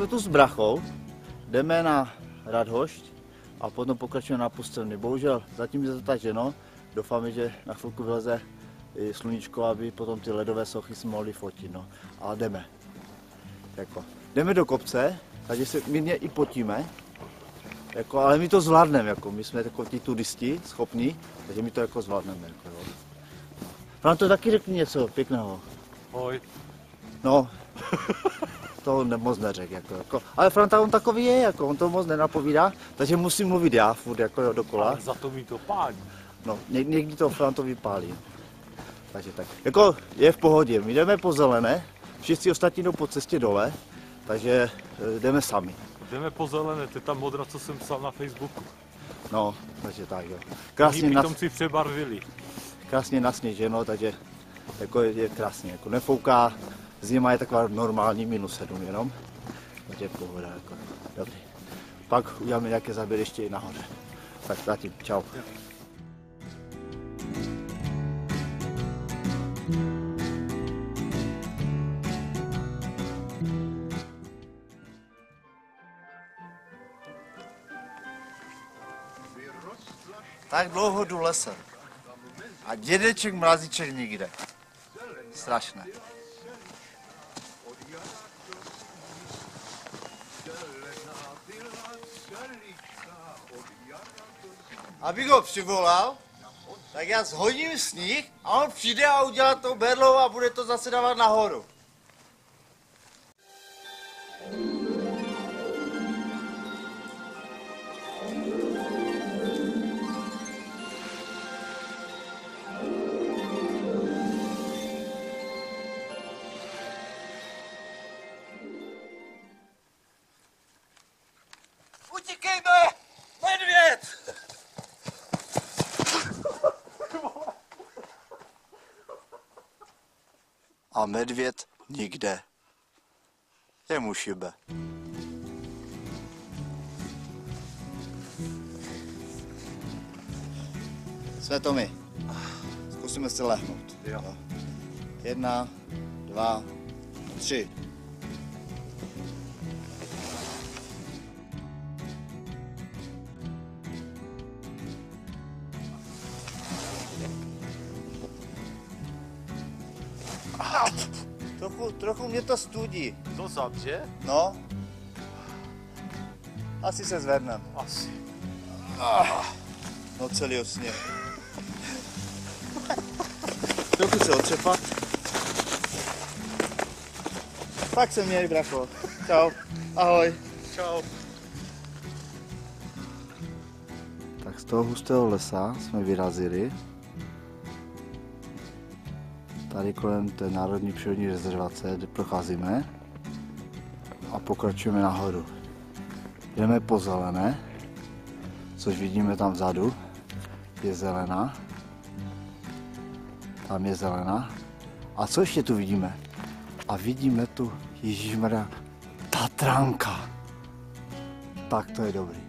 jsme tu s brachou, jdeme na Radhošť a potom pokračujeme na Pustelny. Bohužel zatím je to zataženo, doufáme, že na chvilku vyleze i sluníčko, aby potom ty ledové sochy jsme mohli fotit, no. Ale jdeme. Jdeme do kopce, takže se mírně i potíme, ale my to zvládneme, my jsme ti turisti schopní, takže my to zvládneme. Vám to taky řekni něco pěkného. Ahoj. No, to moc neřekl. Ale Franta on takový je, on to moc nenapovídá, takže musím mluvit já furt dokola. Ale za to mi to pálí. No, někdy to Frantovi pálí. Takže tak. Je v pohodě, my jdeme po zelené, všichni ostatní jdou po cestě dole, takže jdeme sami. Jdeme po zelené, to je ta modra, co jsem psal na Facebooku. No, takže tak jo. Pitomci přebarvili. Krásně nasněženo, takže je krásně, nefouká, zima je taková normální, -7 jenom, takže pohoda, dobrý. Pak uděláme nějaké záběry ještě i nahoře. Tak zatím, čau. Tak dlouho jdu lesem. A dědeček mrazíček nikde. Strašné. Abych ho přivolal, tak já shodím sníh a on přijde a udělá to berlou a bude to zase dávat nahoru. Utíkejme! Medvěd! A medvěd nikde. Je mu šibe. Jsme to my. Zkusíme si lehnout. Jo. 1, 2, 3. Trochu mě to studí. To zavře? No. Asi se zvednem. Asi. No celý osně. Trochu se otřepat. Tak se měj, bracho. Čau. Ahoj. Čau. Tak z toho hustého lesa jsme vyrazili. Tady kolem té národní přírodní rezervace, kde procházíme a pokračujeme nahoru. Jdeme po zelené, což vidíme tam vzadu, je zelená. Tam je zelená. A co ještě tu vidíme? A vidíme tu, ježišmarja, Tatranka. Tak to je dobrý.